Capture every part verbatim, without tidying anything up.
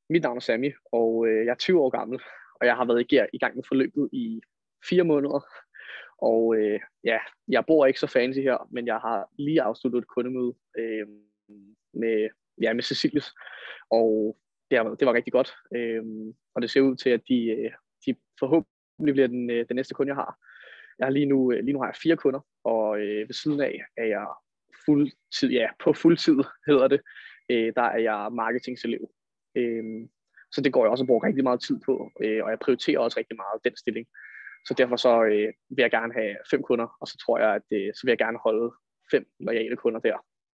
Mit navn er Sami, og øh, jeg er tyve år gammel, og jeg har været i, i gang med forløbet i fire måneder. Og øh, ja, jeg bor ikke så fancy her, men jeg har lige afsluttet et kundemøde øh, med, ja, med Cecilius, og det, har, det var rigtig godt. Øh, og det ser ud til, at de, øh, de forhåbentlig bliver den, øh, den næste kunde, jeg har. Jeg har lige nu, lige nu har jeg fire kunder, og øh, ved siden af er jeg fuldtid, ja, på fuldtid hedder det, øh, der er jeg marketingselev. Øh, så det går jeg også og bruger rigtig meget tid på, øh, og jeg prioriterer også rigtig meget den stilling. Så derfor så øh, vil jeg gerne have fem kunder, og så tror jeg, at øh, så vil jeg gerne holde fem loyale kunder der.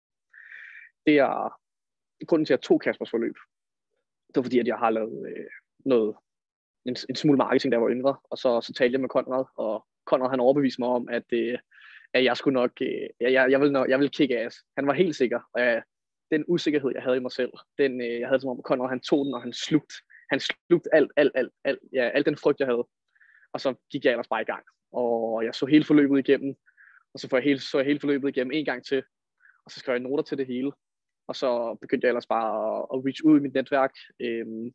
Det er grunden til, at jeg tog Kaspers forløb. Det var fordi, at jeg har lavet øh, noget, en, en smule marketing, da jeg var yngre, og så, så talte jeg med Conrad, og Conrad han overbeviste mig om, at, øh, at jeg skulle nok, øh, jeg, jeg, vil nok, jeg vil kick ass. Han var helt sikker, og jeg, den usikkerhed, jeg havde i mig selv, den, øh, jeg havde som om, Conrad han tog den, og han slugt, han slugt alt, alt, alt, alt, ja, alt den frygt, jeg havde. Og så gik jeg ellers bare i gang, og jeg så hele forløbet igennem, og så, får jeg hele, så jeg hele forløbet igennem en gang til, og så skrev jeg noter til det hele, og så begyndte jeg ellers bare at, at reach ud i mit netværk, øhm,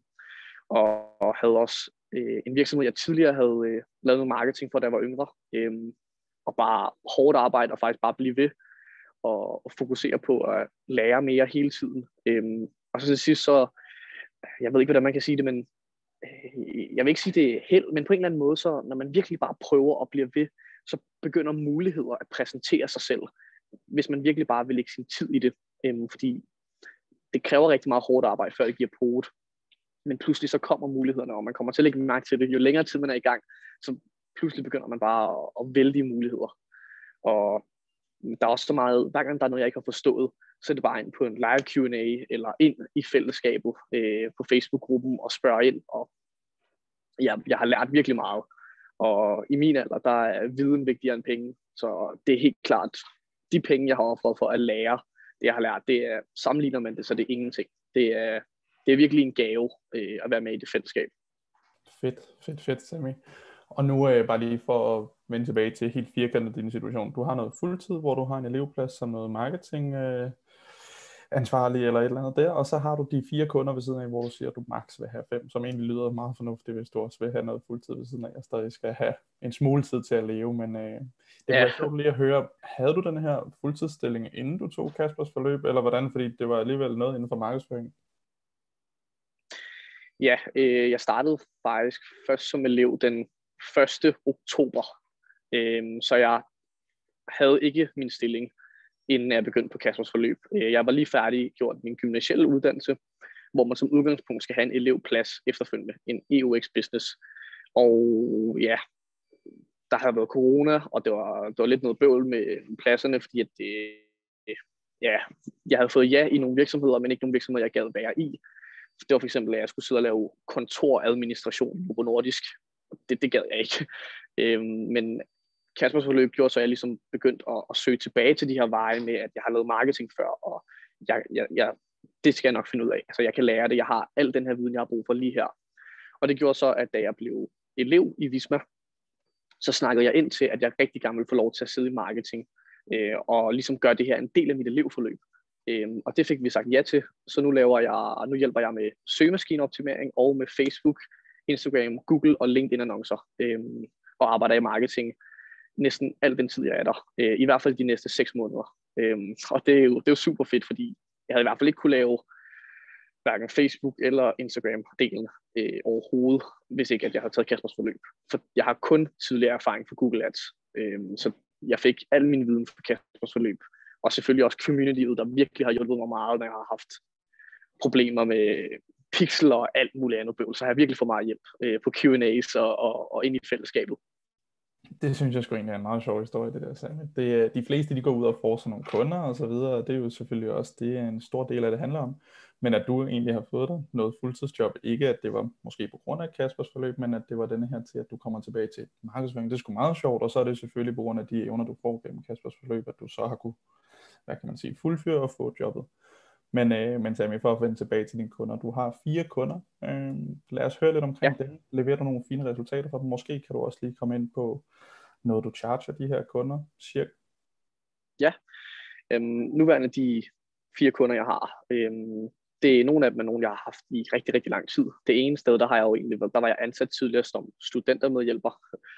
og, og havde også øh, en virksomhed, jeg tidligere havde øh, lavet noget marketing for, da jeg var yngre, øhm, og bare hårdt arbejde, og faktisk bare blive ved, og, og fokusere på at lære mere hele tiden. Øhm, og så til sidst så, jeg ved ikke, hvordan man kan sige det, men jeg vil ikke sige, det er held, men på en eller anden måde, så når man virkelig bare prøver at blive ved, så begynder muligheder at præsentere sig selv, hvis man virkelig bare vil lægge sin tid i det, øhm, fordi det kræver rigtig meget hårdt arbejde, før det giver podet, men pludselig så kommer mulighederne, og man kommer til at lægge mærke til det. Jo længere tid man er i gang, så pludselig begynder man bare at, at vælge de muligheder, og der er også så meget, hver gang der er noget, jeg ikke har forstået, så er det bare ind på en live Q and A, eller ind i fællesskabet øh, på Facebook-gruppen og spørge ind, og jeg, jeg har lært virkelig meget, og i min alder, der er viden vigtigere end penge, så det er helt klart, de penge, jeg har offret for at lære, det jeg har lært, det er, sammenligner man det, så det er ingenting. Det er, det er virkelig en gave øh, at være med i det fællesskab. Fedt, fedt, fedt, Sami. Og nu øh, bare lige for at vende tilbage til helt firkantet din situation. Du har noget fuldtid, hvor du har en elevplads som noget marketing øh, ansvarlig eller et eller andet der, og så har du de fire kunder ved siden af, hvor du siger, at du maks vil have fem, som egentlig lyder meget fornuftigt, hvis du også vil have noget fuldtid ved siden af, og stadig skal have en smule tid til at leve, men øh, det kunne Ja. være sjovt lige at høre, havde du den her fuldtidsstilling, inden du tog Kaspers forløb, eller hvordan, fordi det var alligevel noget inden for markedsføring? Ja, øh, jeg startede faktisk først som elev den første oktober, øh, så jeg havde ikke min stilling, inden jeg begyndte på Kaspers forløb. Øh, jeg var lige færdig gjort min gymnasielle uddannelse, hvor man som udgangspunkt skal have en elevplads efterfølgende, en E U X Business. Og ja, der har været corona, og det var, det var lidt noget bøvl med pladserne, fordi at det, ja, jeg havde fået ja i nogle virksomheder, men ikke nogle virksomheder, jeg gad være i. Det var for eksempel, at jeg skulle sidde og lave kontoradministration på Nordisk. Det, det gad jeg ikke. Øhm, men Kaspers forløb gjorde så, at jeg ligesom begyndte at, at søge tilbage til de her veje med, at jeg har lavet marketing før, og jeg, jeg, jeg, det skal jeg nok finde ud af. Altså, jeg kan lære det. Jeg har al den her viden, jeg har brug for lige her. Og det gjorde så, at da jeg blev elev i Visma, så snakkede jeg ind til, at jeg rigtig gerne ville få lov til at sidde i marketing, øh, og ligesom gøre det her en del af mit elevforløb. Øhm, og det fik vi sagt ja til, så nu laver jeg, nu hjælper jeg med søgemaskineoptimering og med Facebook, Instagram, Google og LinkedIn annoncer, øhm, og arbejder i marketing næsten al den tid jeg er der, øh, i hvert fald de næste seks måneder. Øhm, og det er, jo, det er jo super fedt, fordi jeg havde i hvert fald ikke kunne lave hverken Facebook eller Instagram-delen øh, overhovedet, hvis ikke at jeg havde taget Kaspers forløb. For jeg har kun tidligere erfaring for Google Ads, øhm, så jeg fik al min viden fra Kaspers forløb. Og selvfølgelig også communityet, der virkelig har hjulpet mig meget, når jeg har haft problemer med pixel og alt muligt andet bøvl. Så har jeg virkelig fået meget hjælp øh, på Q and A's og, og, og ind i fællesskabet. Det synes jeg sgu egentlig er en meget sjov historie, det der, Sami. Det, de fleste, de går ud og får sådan nogle kunder og så videre, og det er jo selvfølgelig også, det er en stor del af det handler om. Men at du egentlig har fået dig noget fuldtidsjob, ikke at det var måske på grund af Kaspers forløb, men at det var denne her til, at du kommer tilbage til markedsføring. Det er sgu meget sjovt, og så er det selvfølgelig på grund af de evner, du får gennem Kaspers forløb, at du så har kunne, hvad kan man sige, fuldføre og få jobbet. Men, øh, men Sami, for at vende tilbage til dine kunder, du har fire kunder. Øh, lad os høre lidt omkring ja. dem. Leverer du nogle fine resultater for dem? Måske kan du også lige komme ind på noget, du charger de her kunder, cirka? Ja, øhm, nuværende de fire kunder, jeg har, øhm, det er nogle af dem er nogle, jeg har haft i rigtig, rigtig lang tid. Det ene sted, der har jeg jo egentlig været, der var jeg ansat tidligere som studentermedhjælper.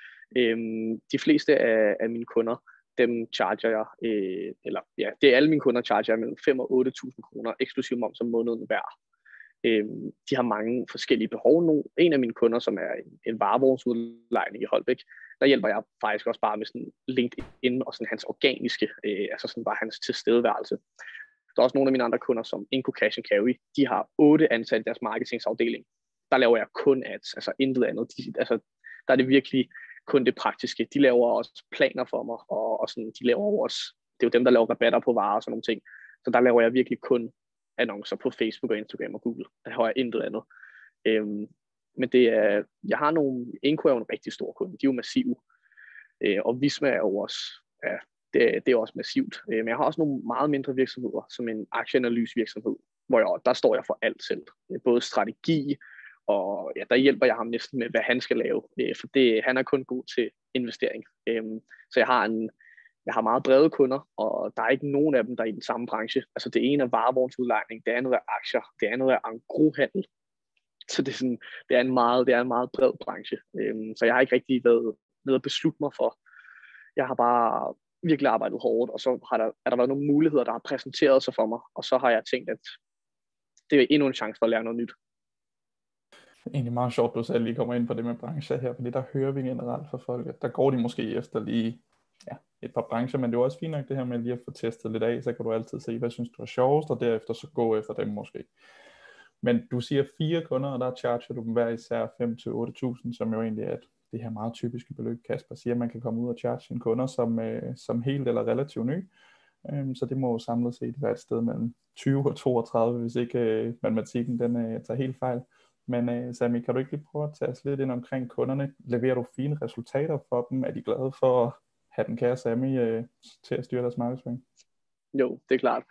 Øhm, de fleste af, af mine kunder, dem charger jeg, øh, eller ja, det er alle mine kunder, charger jeg mellem fem og otte tusind kroner eksklusiv moms om måneden hver. Øhm, de har mange forskellige behov nu. En af mine kunder, som er en, en varevognsudlejning i Holbæk, der hjælper jeg faktisk også bare med sådan LinkedIn og sådan hans organiske, øh, altså sådan bare hans tilstedeværelse. Der er også nogle af mine andre kunder, som Inco Cash and Carry, de har otte ansatte i deres marketingsafdeling. Der laver jeg kun ads, altså intet andet. De, altså, der er det virkelig kun det praktiske. De laver også planer for mig, og, og sådan, de laver også, det er jo dem, der laver rabatter på varer og sådan nogle ting. Så der laver jeg virkelig kun annoncer på Facebook og Instagram og Google. Der har jeg intet andet. Øhm, men det er, jeg har nogle, Inco er jo en rigtig stor kunde, de er jo massive. Øh, og Visma er jo også, ja, det, det er også massivt. Øh, men jeg har også nogle meget mindre virksomheder, som en aktieanalysevirksomhed, hvor jeg, der står jeg for alt selv. Både strategi, og ja, der hjælper jeg ham næsten med, hvad han skal lave. Øh, for det, han er kun god til investering. Øh, så jeg har en Jeg har meget brede kunder, og der er ikke nogen af dem, der er i den samme branche. Altså det ene er varevognsudlejning, det andet er aktier, det andet er engroshandel. Så det er, sådan, det er, en, meget, det er en meget bred branche. Øhm, så jeg har ikke rigtig været ved at beslutte mig for. Jeg har bare virkelig arbejdet hårdt, og så har der, er der været nogle muligheder, der har præsenteret sig for mig, og så har jeg tænkt, at det er endnu en chance for at lære noget nyt. Det er egentlig meget sjovt, du selv lige kommer ind på det med brancher her, fordi der hører vi generelt fra folk, at der går de måske efter lige ja, et par brancher, men det er også fint nok det her med lige at få testet lidt af, så kan du altid se, hvad synes du er sjovest, og derefter så gå efter dem måske. Men du siger fire kunder, og der charger du dem hver især fem til otte tusind, som jo egentlig er det her meget typiske beløb, Kasper siger, man kan komme ud og charge sine kunder som, øh, som helt eller relativt ny. Øhm, så det må jo samlet set være et sted mellem tyve og toogtredive, hvis ikke øh, matematikken den øh, tager helt fejl. Men øh, Sami, kan du ikke lige prøve at tage os lidt ind omkring kunderne? Leverer du fine resultater for dem? Er de glade for at have den kære Sami øh, til at styre deres markedsføring? Jo, det er klart.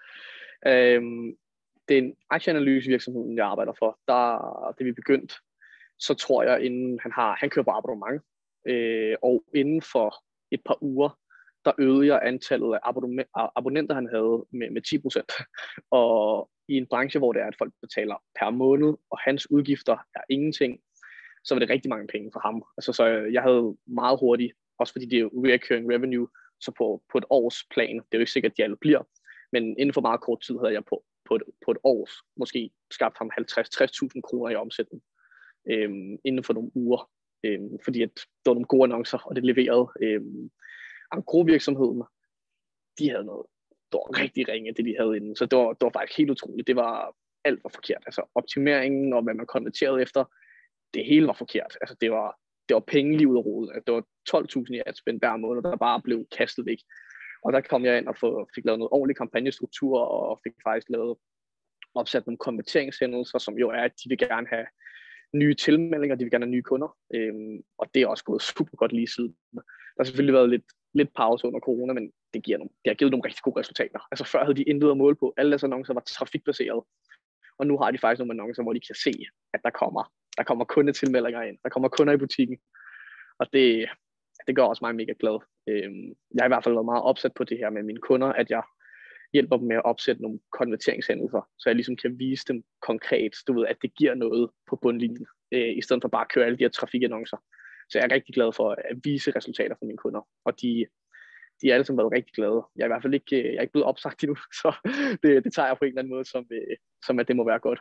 Øhm, det er en aktieanalysevirksomhed, jeg arbejder for. Der, det vi begyndt, så tror jeg, inden han har, han kører på abonnement, øh, og inden for et par uger, der øgede jeg antallet af abonnenter, han havde med, med ti procent. Og i en branche, hvor det er, at folk betaler per måned, og hans udgifter er ingenting, så var det rigtig mange penge for ham. Altså, så jeg havde meget hurtigt, også fordi det er recurring revenue, så på, på et års plan, det er jo ikke sikkert, at de alle bliver, men inden for meget kort tid havde jeg på, på, et, på et års måske skabt ham halvtreds til tres tusind kroner i omsætning øhm, inden for nogle uger, øhm, fordi at det var nogle gode annoncer, og det leverede. Øhm, Engrosvirksomheden, de havde noget, det var rigtig ringe, det de havde inden, så det var, det var faktisk helt utroligt. Det var, alt var forkert, altså optimeringen og hvad man konverterede efter, det hele var forkert. Altså det var, det var penge lige ud af rodet. Det var tolv tusind i adspend hver måned, der bare blev kastet væk. Og der kom jeg ind og få, fik lavet noget ordentlig kampagnestruktur, og fik faktisk lavet opsat nogle konverteringshændelser, som jo er, at de vil gerne have nye tilmeldinger, de vil gerne have nye kunder. Øhm, og det er også gået super godt lige siden. Der har selvfølgelig været lidt, lidt pause under corona, men det, giver nogle, det har givet nogle rigtig gode resultater. Altså før havde de intet at måle på. Alle deres annoncer var trafikbaseret. Og nu har de faktisk nogle annoncer, hvor de kan se, at der kommer, der kommer kundetilmeldinger ind. Der kommer kunder i butikken. Og det, det gør også mig mega glad. Øhm, jeg har i hvert fald været meget opsat på det her med mine kunder, at jeg hjælper dem med at opsætte nogle konverteringshændelser, så jeg ligesom kan vise dem konkret, du ved, at det giver noget på bundlinjen, øh, i stedet for bare at køre alle de her trafikannoncer. Så jeg er rigtig glad for at vise resultater for mine kunder, og de, de er alle sammen været rigtig glade. Jeg er i hvert fald ikke, jeg er ikke blevet opsagt endnu, så det, det tager jeg på en eller anden måde, som, øh, som at det må være godt.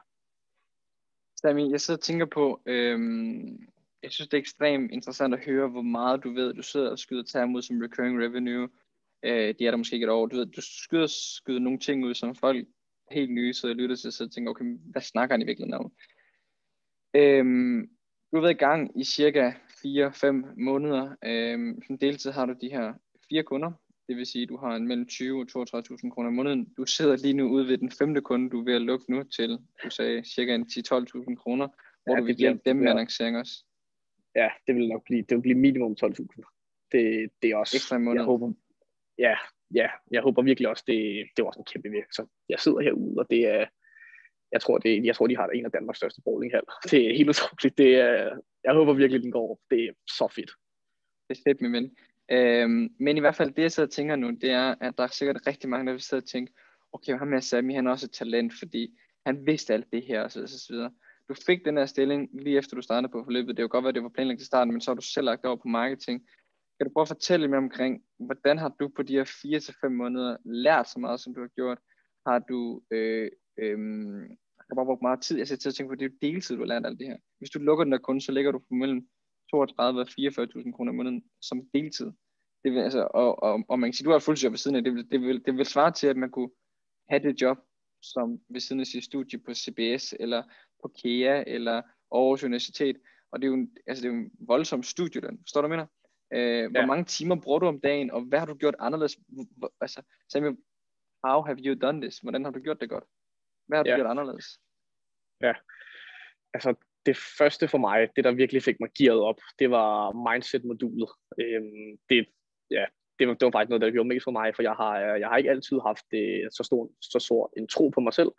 Sami, jeg sidder og tænker på, øhm, jeg synes det er ekstremt interessant at høre, hvor meget du ved, du sidder og skyder tage imod som recurring revenue. Øh, de er der måske ikke et år. Du ved, du skyder skyder nogle ting ud, som folk helt nye sidder og lytter til, så tænker, okay, hvad snakker han i virkeligheden om? Øhm, du har været i gang i cirka fire fem måneder. Øhm, som deltid har du de her fire kunder. Det vil sige, at du har en mellem tyve og toogtredive tusind kroner om måneden. Du sidder lige nu ude ved den femte kunde, du er ved at lukke nu til, du sagde, cirka en ti til tolv tusind kroner, hvor ja, du vil hjælpe dem med annoncering også. Ja, det vil nok blive, det vil blive minimum tolv tusind. Det, det er også, ekstra måned. Jeg håber, ja, ja, jeg håber virkelig også, det, det var også en kæmpe virke. Så jeg sidder herude, og det er, jeg tror, det, jeg tror, de har en af Danmarks største bowlinghal. Det er helt utroligt. Det er, jeg håber virkelig, den går. Det er så fedt. Det er fedt, min ven. Øhm, men i hvert fald det, jeg sidder og tænker nu, det er, at der er sikkert rigtig mange, der vil sidde og tænke, okay, ham her Sami, han er også et talent, fordi han vidste alt det her, og så, så, så videre. Du fik den her stilling lige efter du startede på forløbet. Det er jo godt, at det var planlagt til starten, men så har du selv lagt over på marketing. Kan du prøve at fortælle mig omkring, hvordan har du på de her fire til fem måneder lært så meget, som du har gjort? Har du øh, øh, har bare brugt meget tid? Jeg sætter til at tænke på, det er jo deltid, du har lært alt det her. Hvis du lukker den der kunde, så ligger du på mellem toogtredive og fireogfyrre tusind kroner om måneden som deltid. Det vil, altså, og, og, og man kan sige, du har et fuldtidsjob ved siden af, det vil, det, vil, det vil svare til, at man kunne have det job, som ved siden af sit studie på C B S, eller på K E A, eller Aarhus Universitet. Og det er jo en, altså, det er jo en voldsom studieløn. Forstår du, hvad jeg mener? Øh, hvor Ja. mange timer bruger du om dagen, og hvad har du gjort anderledes? Hvor, altså, Samuel, how have you done this? Hvordan har du gjort det godt? Hvad har du Ja. gjort anderledes? Ja, altså det første for mig, det der virkelig fik mig gearet op, det var mindset-modulet. Øhm, det, ja, det, var, det var faktisk noget, der gjorde mest for mig, for jeg har, jeg har ikke altid haft det, så, stor, så stor en tro på mig selv.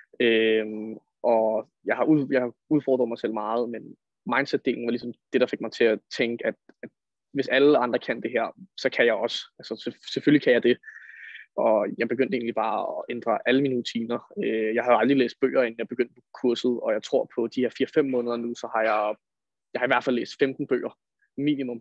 Øhm, og jeg har, ud, jeg har udfordret mig selv meget, men mindset-delen var ligesom det, der fik mig til at tænke, at, at hvis alle andre kan det her, så kan jeg også. Altså selvfølgelig kan jeg det. Og jeg begyndte egentlig bare at ændre alle mine rutiner. Jeg har aldrig læst bøger, inden jeg begyndte på kurset, og jeg tror på de her fire fem måneder nu, så har jeg, jeg har i hvert fald læst femten bøger minimum.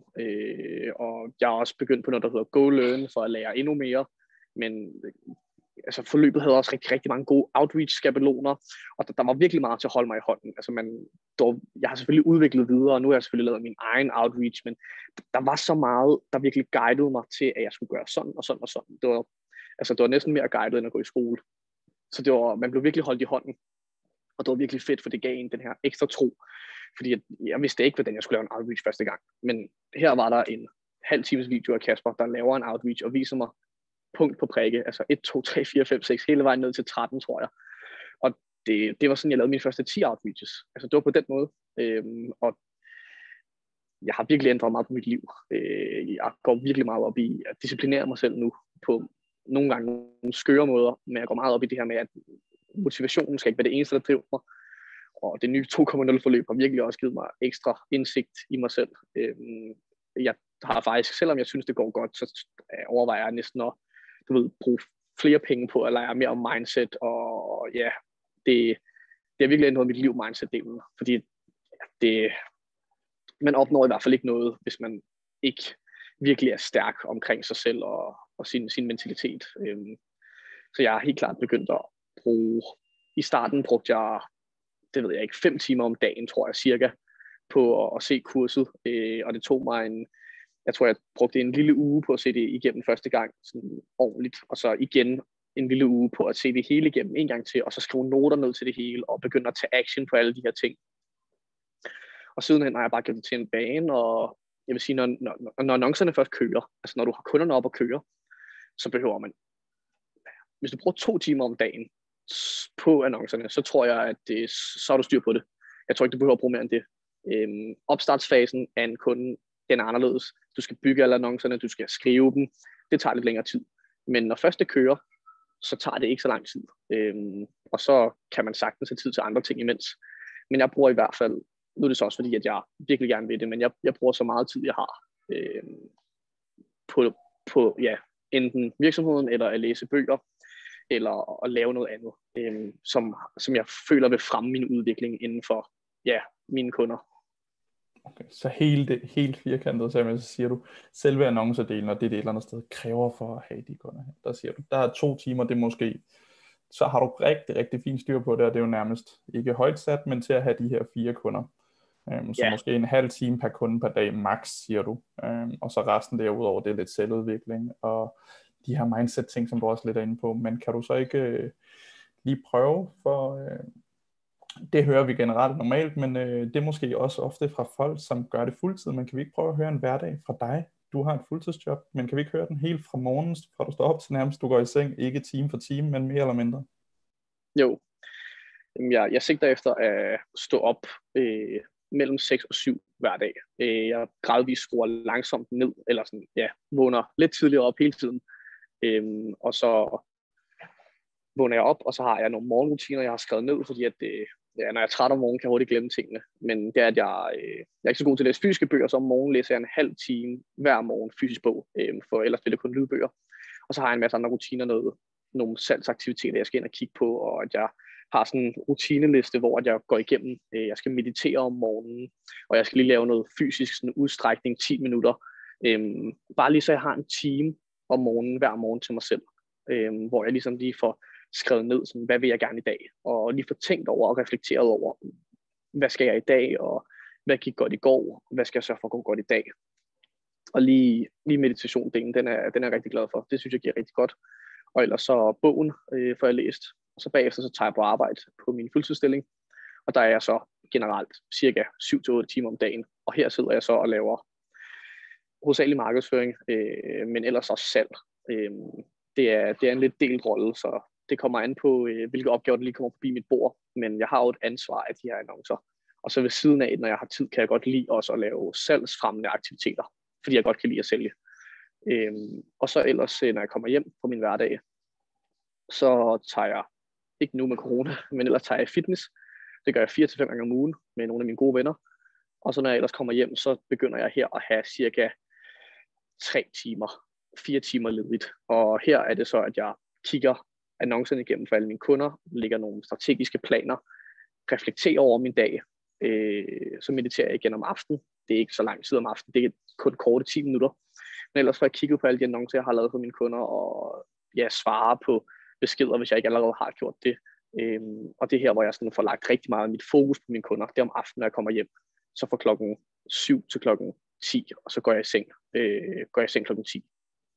Og jeg har også begyndt på noget, der hedder Go Learn, for at lære endnu mere. Men altså, forløbet havde også rigtig, rigtig mange gode outreach-skabeloner, og der, der var virkelig meget til at holde mig i hånden. Altså, man, der, jeg har selvfølgelig udviklet videre, og nu har jeg selvfølgelig lavet min egen outreach, men der var så meget, der virkelig guidede mig til, at jeg skulle gøre sådan og sådan og sådan. Det var Altså, det var næsten mere guidet, end at gå i skole. Så det var, man blev virkelig holdt i hånden. Og det var virkelig fedt, for det gav en den her ekstra tro. Fordi jeg, jeg vidste ikke, hvordan jeg skulle lave en outreach første gang. Men her var der en halv times video af Kasper, der laver en outreach og viser mig punkt på prikke. Altså et, to, tre, fire, fem, seks, hele vejen ned til tretten, tror jeg. Og det, det var sådan, jeg lavede mine første ti outreaches. Altså, det var på den måde. Øhm, og jeg har virkelig ændret meget på mit liv. Øh, jeg går virkelig meget op i at disciplinere mig selv nu på nogle gange nogle skøre måder, men jeg går meget op i det her med, at motivationen skal ikke være det eneste, der driver mig. Og det nye to komma nul forløb har virkelig også givet mig ekstra indsigt i mig selv. Jeg har faktisk, selvom jeg synes, det går godt, så overvejer jeg næsten at du ved, bruge flere penge på at lære mere om mindset. Og ja, det, det har virkelig ændret mit liv, mindset-delen. Fordi det, man opnår i hvert fald ikke noget, hvis man ikke virkelig er stærk omkring sig selv og og sin, sin mentalitet. Øhm, så jeg har helt klart begyndt at bruge, i starten brugte jeg, det ved jeg ikke, fem timer om dagen, tror jeg cirka, på at, at se kurset, øh, og det tog mig en, jeg tror jeg brugte en lille uge på at se det igennem første gang, sådan ordentligt, og så igen en lille uge på at se det hele igennem en gang til, og så skrive noter ned til det hele, og begynde at tage action på alle de her ting. Og sidenhen har jeg bare gjort det til en bane, og jeg vil sige, når, når, når annoncerne først kører, altså når du har kunderne op at køre, så behøver man, hvis du bruger to timer om dagen på annoncerne, så tror jeg, at det, så har du styr på det. Jeg tror ikke, du behøver at bruge mere end det. Øhm, opstartsfasen af en kunde, den er anderledes. Du skal bygge alle annoncerne, du skal skrive dem. Det tager lidt længere tid. Men når først det kører, så tager det ikke så lang tid. Øhm, og så kan man sagtens have tid til andre ting imens. Men jeg bruger i hvert fald, nu er det så også fordi, at jeg virkelig gerne vil det, men jeg, jeg bruger så meget tid, jeg har øhm, på, på ja, enten virksomheden, eller at læse bøger, eller at lave noget andet, øhm, som, som jeg føler vil fremme min udvikling inden for ja, mine kunder. Okay, så helt, helt firkantet, så siger du, selve annoncerdelen, og det er det et eller andet sted, kræver for at have de kunder her. Der siger du, der er to timer, det måske, så har du rigtig, rigtig fint styr på det, og det er jo nærmest ikke højt sat, men til at have de her fire kunder. Um, så ja. måske en halv time per kunde per dag, max, siger du. Um, og så resten derudover, det er lidt selvudvikling, og de her mindset-ting, som du også lidt er inde på. Men kan du så ikke uh, lige prøve, for uh, det hører vi generelt normalt, men uh, det er måske også ofte fra folk, som gør det fuldtid. Men kan vi ikke prøve at høre en hverdag fra dig? Du har et fuldtidsjob, men kan vi ikke høre den helt fra morgen, fra du står op til nærmest du går i seng, ikke time for time, men mere eller mindre? Jo, jeg, jeg sigter efter at stå op øh, mellem seks og syv hver dag. Øh, jeg gradvist skruer langsomt ned, eller sådan, ja, vågner lidt tidligere op hele tiden. Øh, og så vågner jeg op, og så har jeg nogle morgenrutiner, jeg har skrevet ned, fordi at det, ja, når jeg er træt om morgenen, kan jeg hurtigt glemme tingene. Men det er, at jeg, øh, jeg er ikke så god til at læse fysiske bøger, så om morgenen læser jeg en halv time hver morgen fysisk bog, øh, for ellers vil det kun lydbøger. Og så har jeg en masse andre rutiner, noget, nogle salgsaktiviteter, jeg skal ind og kigge på, og at jeg har sådan en rutineliste, hvor jeg går igennem, øh, jeg skal meditere om morgenen, og jeg skal lige lave noget fysisk sådan udstrækning, ti minutter, øh, bare lige så jeg har en time om morgenen, hver morgen til mig selv, øh, hvor jeg ligesom lige får skrevet ned, sådan, hvad vil jeg gerne i dag, og lige får tænkt over og reflekteret over, hvad skal jeg i dag, og hvad gik godt i går, og hvad skal jeg sørge for at gå godt i dag. Og lige, lige meditationdelen, den er, den er jeg rigtig glad for. Det synes jeg giver rigtig godt. Og ellers så bogen øh, får jeg læst, og så bagefter så tager jeg på arbejde på min fuldtidsstilling, og der er jeg så generelt cirka syv til otte timer om dagen, og her sidder jeg så og laver hovedsagelig markedsføring, øh, men ellers også salg. Øh, det, er, det er en lidt delt rolle, så det kommer an på, øh, hvilke opgaver der lige kommer forbi mit bord, men jeg har jo et ansvar af de her annoncer. Og så ved siden af, når jeg har tid, kan jeg godt lide også at lave salgsfremmende aktiviteter, fordi jeg godt kan lide at sælge. Øhm, og så ellers, når jeg kommer hjem på min hverdag, så tager jeg, ikke nu med corona, men ellers tager jeg fitness. Det gør jeg fire til fem gange om ugen med nogle af mine gode venner. Og så når jeg ellers kommer hjem, så begynder jeg her at have cirka tre timer, fire timer ledigt. Og her er det så, at jeg kigger annoncerne igennem for alle mine kunder, lægger nogle strategiske planer, reflekterer over min dag, øh, så mediterer jeg igen om aftenen. Det er ikke så lang tid om aftenen, det er kun korte ti minutter. Men ellers får jeg kigget på alle de annoncer, jeg har lavet for mine kunder, og ja, svare på beskeder, hvis jeg ikke allerede har gjort det. Øhm, og det er her, hvor jeg sådan får lagt rigtig meget af mit fokus på mine kunder. Det er om aftenen, når jeg kommer hjem. Så fra klokken syv til klokken ti, og så går jeg i seng, øh, går jeg i seng klokken ti.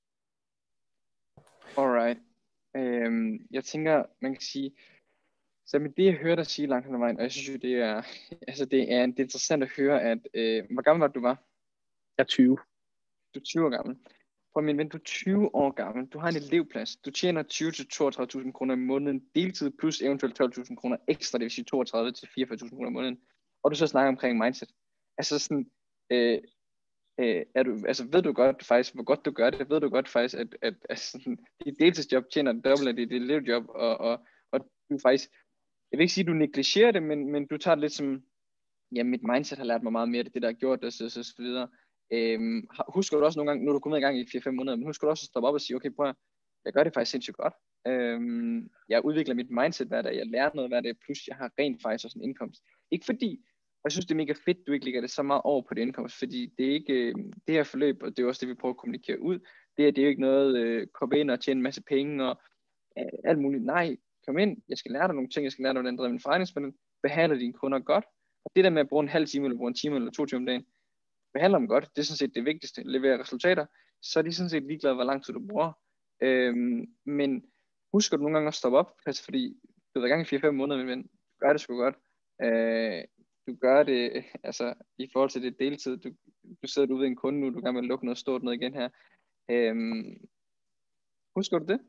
Alright. Øhm, jeg tænker, man kan sige, så med det jeg hører dig sige langt hen ad vejen, og jeg synes jo, det er, altså det er, det er interessant at høre, at, øh, hvor gammel var du var? Jeg er tyve. Du er tyve år gammel. Prøv min ven, du er tyve år gammel. Du har en elevplads. Du tjener tyve til toogtredive tusind kroner i måneden deltid, plus eventuelt tolv tusind kroner ekstra, det vil sige toogtredive til fireogfyrre tusind kroner i måneden. Og du så snakker omkring mindset. Altså sådan, øh, øh, er du, altså ved du godt faktisk, hvor godt du gør det? Ved du godt faktisk, at, at, at sådan, dit deltidsjob tjener dobbelt af dit elevjob, og, og, og du faktisk, jeg vil ikke sige, at du negligerer det, men, men du tager det lidt som, ja, mit mindset har lært mig meget mere, det, det der har gjort det, så, så, så videre. Øhm, husker du også nogle gange, nu er du kommet i gang i fire fem måneder, men husker du også at stoppe op og sige, okay, prøv at, jeg gør det faktisk sindssygt godt. Øhm, jeg udvikler mit mindset hver dag, jeg lærer noget hver dag, plus jeg har rent faktisk også en indkomst. Ikke fordi, jeg synes det er mega fedt, du ikke lægger det så meget over på det indkomst, fordi det er ikke, det her forløb, og det er også det, vi prøver at kommunikere ud, det er, det er jo ikke noget, øh, komme ind og tjene en masse penge, og øh, alt muligt. Nej, kom ind, jeg skal lære dig nogle ting, jeg skal lære dig, hvordan du driver en forretningsmodel, behandle dine kunder godt, og det der med at bruge en halv time, eller bruge en time, eller to timer om dagen, behandler dem godt, det er sådan set det vigtigste, levere resultater, så er de sådan set ligeglade, hvor lang tid du bruger. Øhm, men husker du nogle gange at stoppe op, altså fordi du har været i gang i fire fem måneder, men du gør det sgu godt. Øh, du gør det, altså i forhold til det deltid, du, du sidder ude ved en kunde nu, du kan med at lukke noget stort noget igen her. Øhm, husker du det?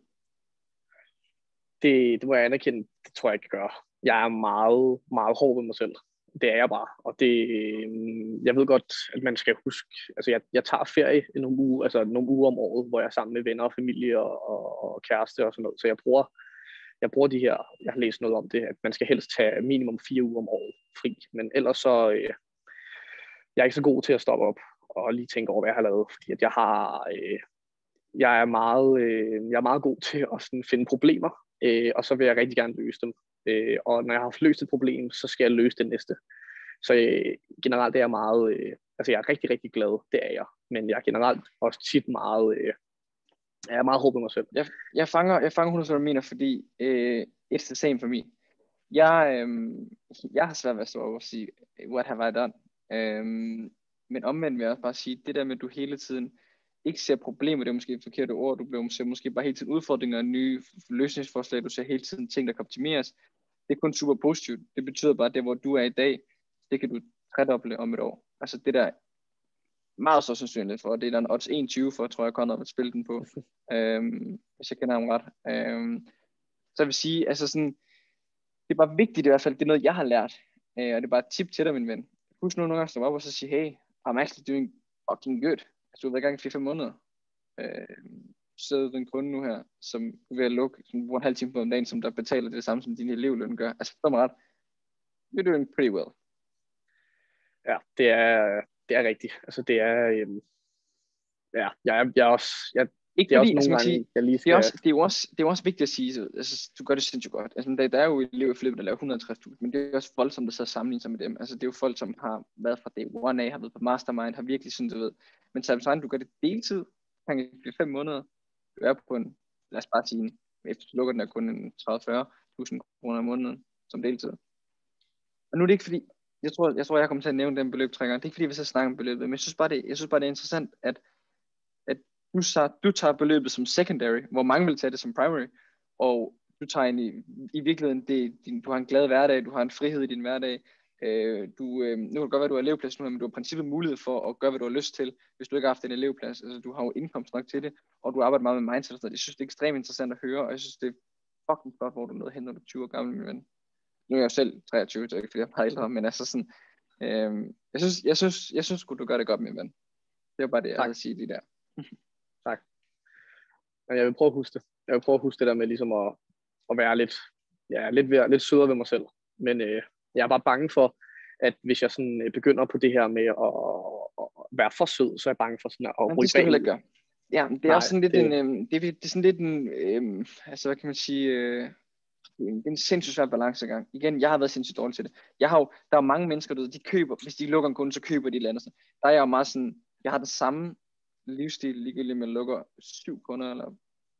det? Det må jeg anerkende, det tror jeg ikke, jeg gør. Jeg er meget, meget hård ved mig selv. Det er jeg bare, og det, jeg ved godt, at man skal huske, altså jeg, jeg tager ferie i nogle uger, altså nogle uger om året, hvor jeg er sammen med venner og familie og, og, og kæreste og sådan noget, så jeg bruger, jeg bruger de her, jeg har læst noget om det, at man skal helst tage minimum fire uger om året fri, men ellers så, øh, jeg er ikke så god til at stoppe op og lige tænke over, hvad jeg har lavet, fordi at jeg har, øh, jeg er meget, øh, jeg er meget god til at sådan finde problemer, øh, og så vil jeg rigtig gerne løse dem. Øh, og når jeg har løst et problem, så skal jeg løse det næste. Så øh, generelt er jeg meget, øh, altså jeg er rigtig, rigtig glad, det er jeg. Men jeg er generelt også tit meget, øh, jeg er meget hård på mig selv. Jeg, jeg fanger, jeg fanger hundrede procent mener, fordi øh, it's the same for me. Jeg, øh, jeg har svært ved at stå over og sige, what have I done? Øh, men omvendt vil jeg også bare sige, det der med, at du hele tiden ikke ser problemer, det er måske et forkert ord, du bliver ser måske bare hele tiden udfordringer, nye løsningsforslag, du ser hele tiden ting, der kan optimeres. Det er kun super positivt. Det betyder bare, at det, hvor du er i dag, det kan du tredoble om et år. Altså det der meget så sandsynligt for, det er der en odds en komma tyve for, tror jeg, Conrad vil spille den på, øhm, hvis jeg kender ham ret. Øhm, så jeg vil sige, altså sådan, det er bare vigtigt i hvert fald, det er noget, jeg har lært, øh, og det er bare et tip til dig, min ven. Husk nu nogle gange at stå op og så sige, hey, I'm actually doing fucking good. Altså du har været i gang i fire fem måneder. Øh, sidder ved en kunde nu her, som er ved at lukke, som bruger en halv time på om dagen, som der betaler det samme, som din elevløn gør. Altså forstår mig ret. You're doing pretty well. Ja, det er, det er rigtigt. Altså det er, øhm, ja, jeg er, jeg er også, jeg, Ikke det er fordi, også altså nogle man kan gange, sige, jeg lige det skal... er, også, det, er jo også, det er jo også vigtigt at sige, så, altså, du gør det sindssygt godt. Altså, der, der er jo elever i forløbet, der laver et hundrede og halvtreds tusind, men det er jo også voldsomt, der så sammenligner sig med dem. Altså, det er jo folk, som har været fra day one af, har været på mastermind, har virkelig sådan, du ved. Men samtidig, du gør det deltid, kan det blive fem måneder, du er på en, lad os bare sige, efter du lukker den er kun en tredive til fyrre tusind kroner om måneden som deltid. Og nu er det ikke fordi, jeg tror, jeg tror, jeg kommer til at nævne den beløb tre gange. Det er ikke fordi, vi skal snakke om beløbet, men jeg synes bare, det, jeg synes bare, det er interessant, at, at du, tager, du tager beløbet som secondary, hvor mange vil tage det som primary, og du tager ind i, i virkeligheden, det, din, du har en glad hverdag, du har en frihed i din hverdag, øh, du, øh, nu kan det godt være, du har elevplads nu, men du har i princippet mulighed for at gøre, hvad du har lyst til, hvis du ikke har haft en elevplads. Altså, du har jo indkomst nok til det, og du arbejder meget med mindset og sådan noget. Jeg synes, det er ekstremt interessant at høre, og jeg synes, det er fucking godt, hvor du er nået hen, når du er tyve år gammel, min ven. Nu er jeg jo selv treogtyve, så ikke fordi jeg er meget ældre, men altså sådan, øh, jeg synes, jeg synes, jeg synes, du gør det godt, min ven. Det er bare det, jeg vil sige lige der. Tak. Men jeg vil prøve at huske det. Jeg vil prøve at huske det der med ligesom at, at være lidt, ja, lidt, ved, lidt sødere ved mig selv. Men øh, jeg er bare bange for, at hvis jeg sådan øh, begynder på det her med at, at være for sød, så er jeg bange for sådan at ryge bagud. Det skal du ikke gøre. Ja, det er Nej, også sådan lidt det... en, øh, det, er, det er sådan lidt en, øh, altså hvad kan man sige, øh, det er en sindssygt svær balancegang. Igen, jeg har været sindssygt dårlig til det. Jeg har jo, der er jo mange mennesker, der de køber, hvis de lukker en kunde, så køber de et eller andet. Der er jeg jo meget sådan, jeg har den samme livsstil, ligegyldigt med at lukker syv kunder, eller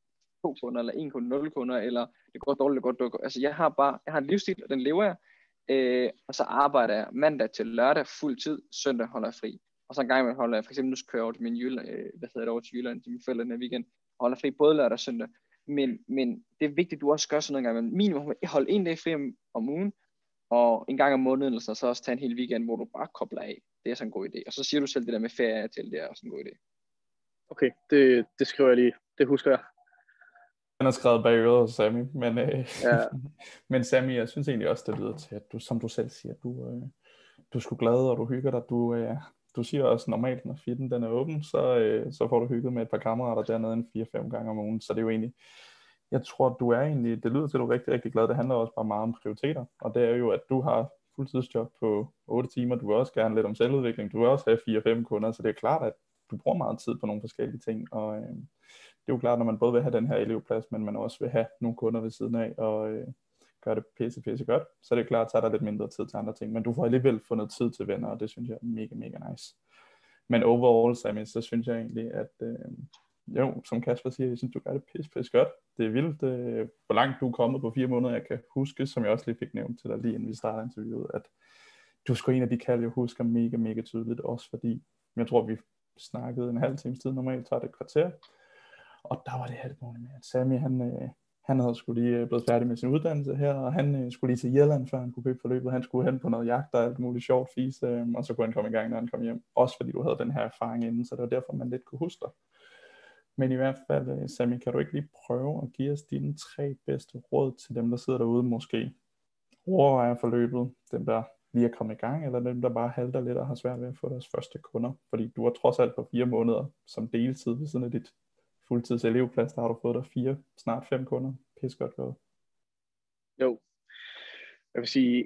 to kunder, eller en kunde, nul kunder, eller det går dårligt, det går dårligt. Altså jeg har bare, jeg har en livsstil, og den lever jeg, øh, og så arbejder jeg mandag til lørdag fuld tid, søndag holder jeg fri. Og så en gang imellem holder jeg, for eksempel nu skal jeg over til min Jylland, øh, hvad hedder det, over til Jylland, til mine forældre den her weekend, og holder fri både lørdag og søndag. Men, men det er vigtigt, at du også gør sådan noget engang. Minimum hold en dag fri om, om ugen, og en gang om måneden, eller så også tage en hel weekend, hvor du bare kobler af. Det er sådan en god idé. Og så siger du selv det der med ferie til, det er også en god idé. Okay, det, det skriver jeg lige. Det husker jeg. Den er skrevet bag øret hos Sammy, men, øh, ja. men Sammy, jeg synes egentlig også, det lyder til, at du, som du selv siger, du, øh, du er sgu glad, og du hygger dig. Du, øh, du siger også normalt, når fitten den er åben, så, øh, så får du hygget med et par kammerater dernede en fire fem gange om ugen, så det er jo egentlig, jeg tror, du er egentlig, det lyder til, at du er rigtig, rigtig glad. Det handler også bare meget om prioriteter, og det er jo, at du har fuldtidsjob på otte timer. Du vil også gerne lidt om selvudvikling. Du vil også have fire fem kunder, så det er klart, at du bruger meget tid på nogle forskellige ting, og øh, det er jo klart, når man både vil have den her elevplads, men man også vil have nogle kunder ved siden af, og øh, gøre det pisse, pisse godt, så det er klart, at tager der lidt mindre tid til andre ting, men du får alligevel fundet tid til venner, og det synes jeg er mega, mega nice. Men overall, Sammy, så synes jeg egentlig, at øh, jo, som Kasper siger, jeg synes, du gør det pisse, pisse godt. Det er vildt, øh, hvor langt du er kommet på fire måneder. Jeg kan huske, som jeg også lige fik nævnt til dig lige inden vi startede interviewet, at du skulle en af de kald, jeg husker mega, mega tydeligt, også fordi, jeg tror, vi snakkede en halv times tid, normalt tager det et kvarter, og der var det her det med, at Sammy, han, øh, han havde skulle lige blevet færdig med sin uddannelse her, og han øh, skulle lige til Irland, før han kunne købe forløbet. Han skulle hen på noget jagt og alt muligt sjovt fis, øh, og så kunne han komme i gang, når han kom hjem. Også fordi du havde den her erfaring inden, så det var derfor, man lidt kunne huske dig. Men i hvert fald, øh, Sammy, kan du ikke lige prøve at give os dine tre bedste råd til dem, der sidder derude, måske overvejer forløbet, dem der lige er kommet i gang, eller dem, der bare halter lidt og har svært ved at få deres første kunder? Fordi du har trods alt på fire måneder som deltid ved siden af dit fuldtids elevplads, der har du fået der fire, snart fem kunder. Pisse godt gået. Jo. Jeg vil sige,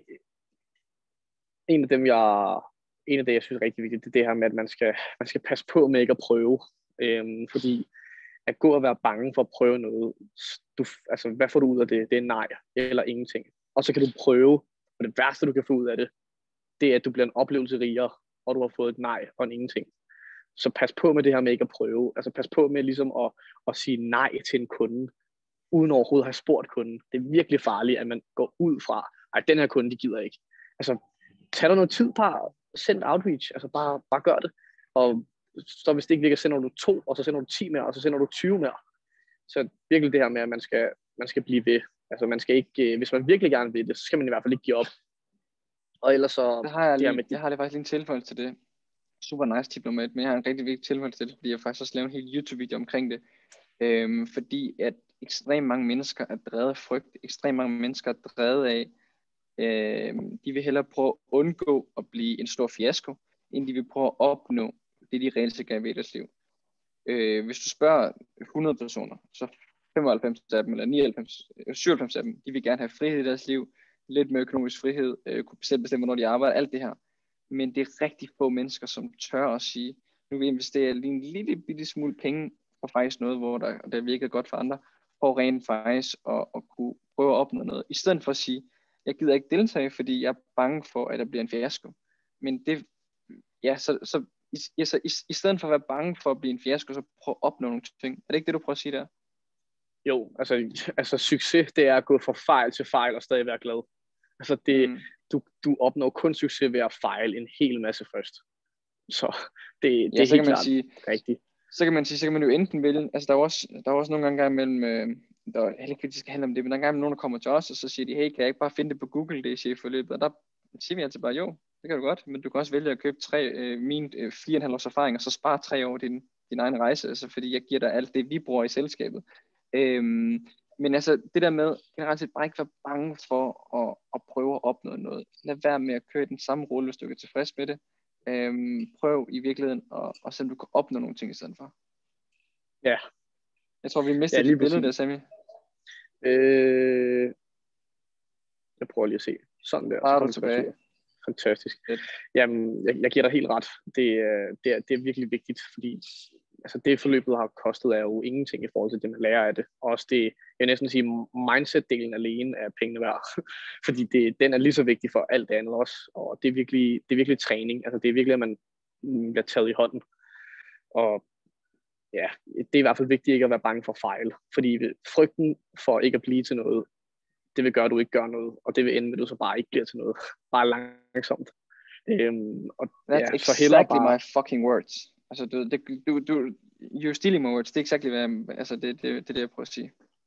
en af dem, jeg, en af det, jeg synes er rigtig vigtigt, det er det her med, at man skal, man skal passe på med ikke at prøve. Øhm, fordi at gå og være bange for at prøve noget, du, altså hvad får du ud af det? Det er nej, eller ingenting. Og så kan du prøve, og det værste, du kan få ud af det, det er, at du bliver en oplevelse rigere, og du har fået et nej og en ingenting. Så pas på med det her med ikke at prøve. Altså pas på med ligesom at, at sige nej til en kunde, uden overhovedet at have spurgt kunden. Det er virkelig farligt, at man går ud fra, at den her kunde, de gider ikke. Altså, tag dig noget tid, bare send outreach, altså bare, bare gør det. Og så hvis det ikke virker, sender du to, og så sender du ti mere, og så sender du tyve mere. Så virkelig det her med, at man skal, man skal blive ved. Altså man skal ikke, hvis man virkelig gerne vil det, så skal man i hvert fald ikke give op. Og ellers så... Det har jeg, lige, med jeg har det faktisk lige en tilføjelse til det. Super nice tip nummer et, men jeg har en rigtig vigtig tilføjelse til det, fordi jeg faktisk også lavet en hel YouTube-video omkring det. Øhm, fordi at ekstremt mange mennesker er drevet af frygt, ekstremt mange mennesker er drevet af, øhm, de vil hellere prøve at undgå at blive en stor fiasko, end de vil prøve at opnå det, de reelt set gerne vil i deres liv. Øh, hvis du spørger hundrede personer, så femoghalvfems af dem, eller nioghalvfems, syvoghalvfems af dem, de vil gerne have frihed i deres liv, lidt med økonomisk frihed, øh, kunne selv bestemme, hvornår de arbejder, alt det her. Men det er rigtig få mennesker, som tør at sige, nu vil jeg investere lige en lille bitte smule penge for faktisk noget, hvor der, der virkede godt for andre, for rent faktisk at, at kunne prøve at opnå noget, i stedet for at sige, jeg gider ikke deltage, fordi jeg er bange for, at der bliver en fiasko. Men det, ja, så, så, ja, så i, i stedet for at være bange for at blive en fiasko, så prøv at opnå nogle ting. Er det ikke det, du prøver at sige der? Jo, altså, altså succes, det er at gå fra fejl til fejl og stadig være glad. Altså det, mm. du, du opnår kun succes ved at fejle en hel masse først. Så det, det ja, er så helt kan man klart sige, rigtigt. Så kan man sige, så kan man jo enten vælge, altså der er også, der er også nogle gange imellem, øh, der er heller ikke, det skal handle om det, men der er engang nogen, der kommer til os, og så siger de, hey, kan jeg ikke bare finde det på Google, det er chefforløbet, og der siger vi altid bare, jo, det kan du godt, men du kan også vælge at købe tre, øh, mine øh, fire og en halv års erfaring, og så spare tre år din, din egen rejse, altså fordi jeg giver dig alt det, vi bruger i selskabet. Øhm, men altså, det der med, generelt set bare ikke være bange for at, at prøve at opnå noget. Lad være med at køre i den samme rulle, hvis du er tilfreds med det. Øhm, prøv i virkeligheden at, at se, om du kan opnå nogle ting i stedet for. Ja. Jeg tror, vi mistede ja, dit billede der, Sammy. Øh... Jeg prøver lige at se. Sådan der. Bare er du tilbage. Fantastisk. Fedt. Jamen, jeg, jeg giver dig helt ret. Det, det, er, det er virkelig vigtigt, fordi altså, det forløbet har kostet er jo ingenting i forhold til det, man lærer af det. Og også det, jeg vil næsten sige, mindset-delen alene er pengene værd. Fordi det, den er lige så vigtig for alt det andet også. Og det er virkelig, det er virkelig træning. Altså, det er virkelig, at man bliver taget i hånden. Og ja, det er i hvert fald vigtigt ikke at være bange for fejl. Fordi frygten for ikke at blive til noget, det vil gøre, at du ikke gør noget. Og det vil ende med, at du så bare ikke bliver til noget. Bare langsomt. Øhm, og, That's ja, exactly så bare... my fucking words. Altså, du, det, du, du, you're stealing my words. Det er exakt, hvad jeg, altså, det, det, det er det, jeg prøver at sige.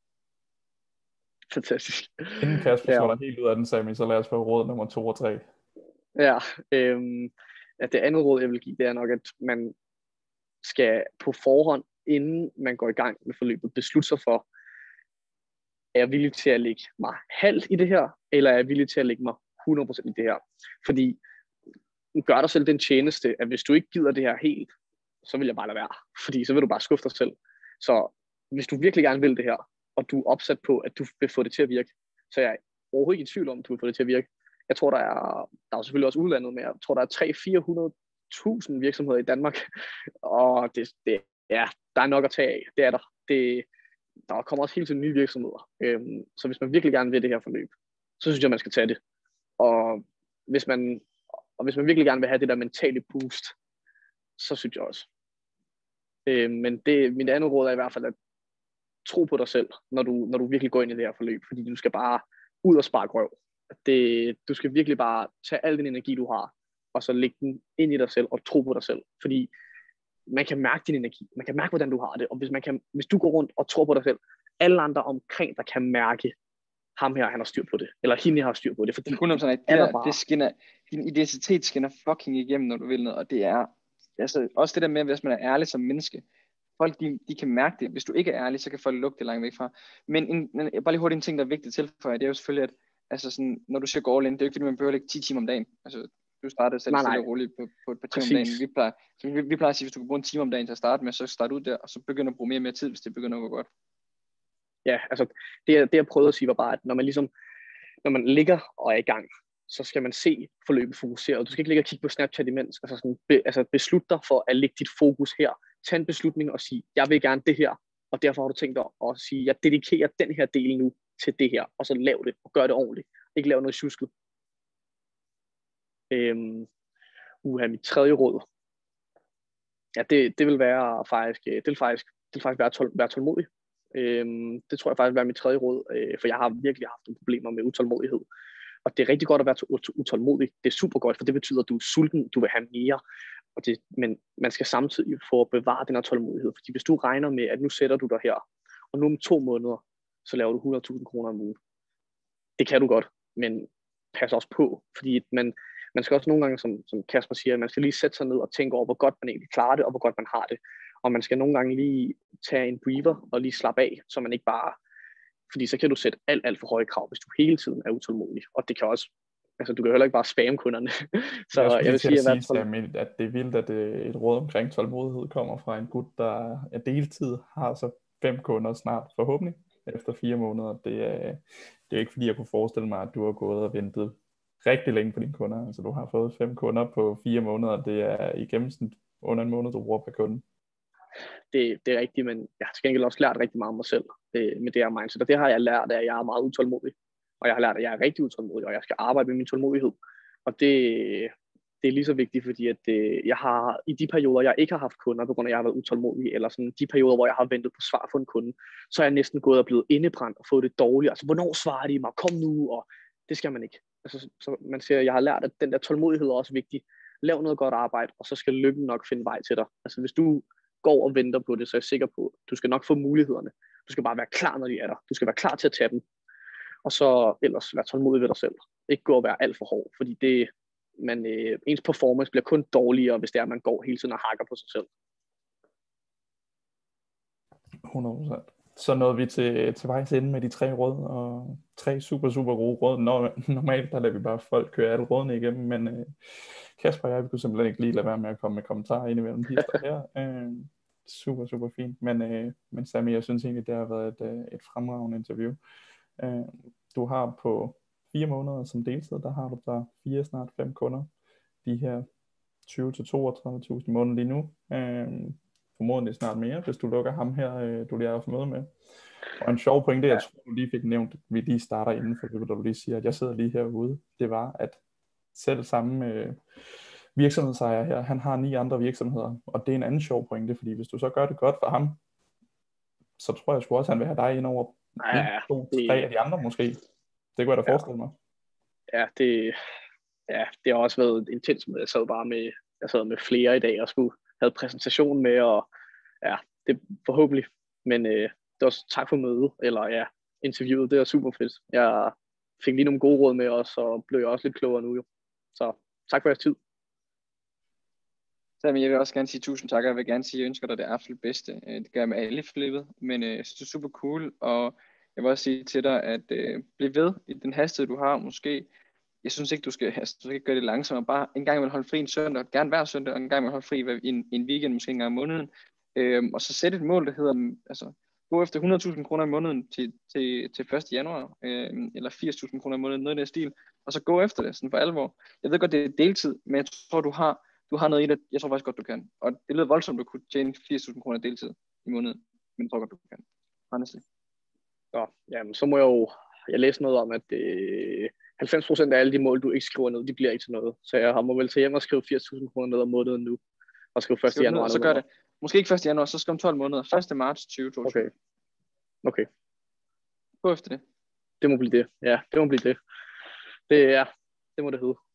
Fantastisk. Inden Kasper ja. slår dig helt ud af den, Sammy, så lad os få råd nummer to og tre. Ja, øhm, at det andet råd, jeg vil give, det er nok, at man skal på forhånd, inden man går i gang med forløbet, beslutte sig for, er jeg villig til at lægge mig halvt i det her, eller er jeg villig til at lægge mig hundrede procent i det her? Fordi gør dig selv den tjeneste, at hvis du ikke gider det her helt, så vil jeg bare lade være. Fordi så vil du bare skuffe dig selv. Så hvis du virkelig gerne vil det her, og du er opsat på, at du vil få det til at virke, så er jeg overhovedet ikke i tvivl om, at du vil få det til at virke. Jeg tror, der er, der er selvfølgelig også udlandet, men jeg tror, der er tre til fire hundrede tusind virksomheder i Danmark, og det, det, ja, der er nok at tage af. Det er der. Det, der kommer også hele tiden nye virksomheder. Øhm, så hvis man virkelig gerne vil det her forløb, så synes jeg, man skal tage det. Og hvis man, og hvis man virkelig gerne vil have det der mentale boost, så synes jeg også. Øhm, men det, mit andet råd er i hvert fald at tro på dig selv, når du, når du virkelig går ind i det her forløb, fordi du skal bare ud og sparke røv. Det, du skal virkelig bare tage al den energi, du har, og så lægge den ind i dig selv og tro på dig selv. Fordi man kan mærke din energi, man kan mærke, hvordan du har det, og hvis, man kan, hvis du går rundt og tror på dig selv, alle andre omkring dig kan mærke, ham her, han har styr på det, eller hende har styr på det. Fordi hundrede procent, det, der, det skinner, din identitet skinner fucking igennem, når du vil noget, og det er, altså, også det der med, hvis man er ærlig som menneske, folk, de, de kan mærke det. Hvis du ikke er ærlig, så kan folk lukke det langt væk fra. Men en, en, bare lige hurtigt en ting, der er vigtigt til for jer, det er jo selvfølgelig, at altså sådan, når du siger gå all in, det er jo ikke fordi, man behøver ikke ti timer om dagen. Altså, du startede selv stille og roligt på, på et par timer om dagen. Vi plejer, så vi, vi plejer at sige, hvis du kan bruge en time om dagen til at starte med, så start ud der, og så begynder at bruge mere og mere tid, hvis det begynder at gå godt. Ja, altså det, det jeg prøvede at sige var bare, at når man ligesom, når man ligger og er i gang, så skal man se forløbet fokuseret. Du skal ikke ligge og kigge på Snapchat imens. Altså, sådan, be, altså beslut dig for at lægge dit fokus her. Tag en beslutning og sige, jeg vil gerne det her, og derfor har du tænkt dig at sige, jeg dedikerer den her del nu til det her, og så lav det, og gør det ordentligt. Ikke lav noget tjusket. Øhm, uha, mit tredje råd. Ja, det, det vil være faktisk, det vil faktisk, det vil faktisk være, tål, være tålmodig. Øhm, det tror jeg faktisk vil være mit tredje råd, øh, for jeg har virkelig haft nogle problemer med utålmodighed. Og det er rigtig godt at være utålmodig. Det er super godt, for det betyder, at du er sulten, du vil have mere. Og det, men man skal samtidig få at bevare den her tålmodighed. Fordi hvis du regner med, at nu sætter du dig her, og nu om to måneder, så laver du hundrede tusind kroner om ugen. Det kan du godt, men pas også på. Fordi man, man skal også nogle gange, som, som Kasper siger, man skal lige sætte sig ned og tænke over, hvor godt man egentlig klarer det, og hvor godt man har det. Og man skal nogle gange lige tage en breather og lige slappe af, så man ikke bare... Fordi så kan du sætte alt, alt for høje krav, hvis du hele tiden er utålmodig. Og det kan også... Altså, du kan heller ikke bare spamme kunderne. Så jeg, jeg vil sige, at, at, sige tål... at det er vildt, at et råd omkring tålmodighed kommer fra en gut, der er deltid, har så fem kunder snart forhåbentlig efter fire måneder. Det er, det er ikke fordi, jeg kunne forestille mig, at du har gået og ventet rigtig længe på dine kunder. Altså, du har fået fem kunder på fire måneder. Det er i gennemsnit under en måned, du bruger per kunde. det, det er rigtigt, men jeg har til gengæld også lært rigtig meget om mig selv det, med det her mindset, og det har jeg lært, at jeg er meget utålmodig, og jeg har lært, at jeg er rigtig utålmodig, og jeg skal arbejde med min tålmodighed, og det, det er lige så vigtigt, fordi at det, jeg har i de perioder, jeg ikke har haft kunder, på grund af, at jeg har været utålmodig, eller sådan de perioder, hvor jeg har ventet på svar fra en kunde, så er jeg næsten gået og blevet indebrændt og fået det dårligt, altså hvornår svarer de mig, kom nu, og det skal man ikke. Altså, så man siger, jeg har lært, at den der tålmodighed er også vigtig. Lav noget godt arbejde, og så skal lykken nok finde vej til dig. Altså hvis du går og venter på det, så er jeg sikker på, at du skal nok få mulighederne. Du skal bare være klar, når de er der. Du skal være klar til at tage dem. Og så ellers være tålmodig ved dig selv. Ikke gå og være alt for hård, fordi det, man, øh, ens performance bliver kun dårligere, hvis det er, at man går hele tiden og hakker på sig selv. hundrede procent. Så nåede vi til, til vejs ende med de tre råd, og tre super, super gode råd. Normalt der lader vi bare folk køre alle rådene igennem, men øh, Kasper og jeg, vi kunne simpelthen ikke lige lade være med at komme med kommentarer ind imellem hister her. Øh, super, super fint. Men, øh, men Sammy, jeg synes egentlig, det har været et, et fremragende interview. Øh, du har på fire måneder som deltid, der har du der fire, snart fem kunder. De her tyve til toogtredive tusind i måneden lige nu. Øh, formodentlig snart mere, hvis du lukker ham her, øh, du lige har haft møde med. Og en sjov pointe, jeg tror, du lige fik nævnt, vi lige starter inden for det, du lige siger, at jeg sidder lige herude, det var, at selv samme øh, virksomhedsejer her, han har ni andre virksomheder, og det er en anden sjov pointe, fordi hvis du så gør det godt for ham, så tror jeg sgu også, han vil have dig ind over ja, en, to, tre af de andre måske. Det kunne jeg da ja. forestille mig. Ja, det, ja, det har også været intens med, jeg sad bare med, jeg sad med flere i dag, og skulle have præsentation med, og ja, det er forhåbentlig, men øh, det var også tak for mødet, eller ja, interviewet, det var super fedt. Jeg fik lige nogle gode råd med os, og blev jeg også lidt klogere nu jo. Så tak for jeres tid. Sammy, jeg vil også gerne sige tusind tak, og jeg vil gerne sige, at jeg ønsker dig det absolut bedste. Det gør jeg med alle flippet, men øh, jeg synes, det er super cool, og jeg vil også sige til dig, at øh, bliv ved i den hastighed, du har, måske. Jeg synes ikke, du skal, altså, du skal ikke gøre det langsommere, bare en gang vil holde fri en søndag, gerne hver søndag, og en gang vil holde fri i en, en weekend, måske en gang om måneden, øhm, og så sætte et mål, der hedder, altså, gå efter hundrede tusind kroner i måneden til, til, til første januar, øhm, eller firs tusind kroner i måneden, noget i den stil, og så gå efter det, sådan for alvor. Jeg ved godt, det er deltid, men jeg tror, du har, du har noget i det, jeg tror faktisk godt, du kan, og det lyder voldsomt, at du kunne tjene firs tusind kroner deltid i måneden, men jeg tror godt, du kan, honestly. Så, jamen, så må jeg jo, jeg læste noget om, at øh, halvfems procent af alle de mål, du ikke skriver ned, de bliver ikke til noget. Så jeg må vel tage hjem og skrive firs tusind kroner ned om måneden nu, og skrive første januar. Ned, så gør det. Måske ikke første januar, så skal om tolv måneder. første marts tyve toogtyve. Okay. Okay. Gå efter det. Det må blive det. Ja, det må blive det. Det er, det må det hedde.